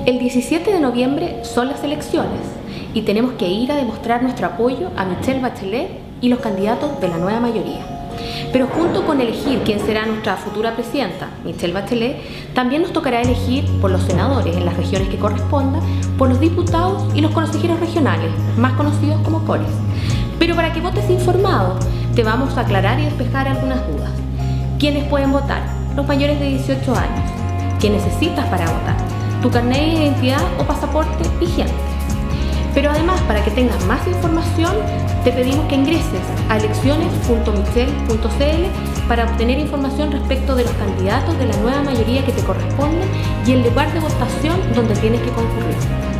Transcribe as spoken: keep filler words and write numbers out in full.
El diecisiete de noviembre son las elecciones y tenemos que ir a demostrar nuestro apoyo a Michelle Bachelet y los candidatos de la nueva mayoría. Pero junto con elegir quién será nuestra futura presidenta, Michelle Bachelet, también nos tocará elegir por los senadores en las regiones que correspondan, por los diputados y los consejeros regionales, más conocidos como cores. Pero para que votes informado, te vamos a aclarar y despejar algunas dudas. ¿Quiénes pueden votar? Los mayores de dieciocho años. ¿Qué necesitas para votar? Tu carnet de identidad o pasaporte vigente. Pero además, para que tengas más información, te pedimos que ingreses a elecciones punto michelle punto c l para obtener información respecto de los candidatos de la nueva mayoría que te corresponden y el lugar de votación donde tienes que concurrir.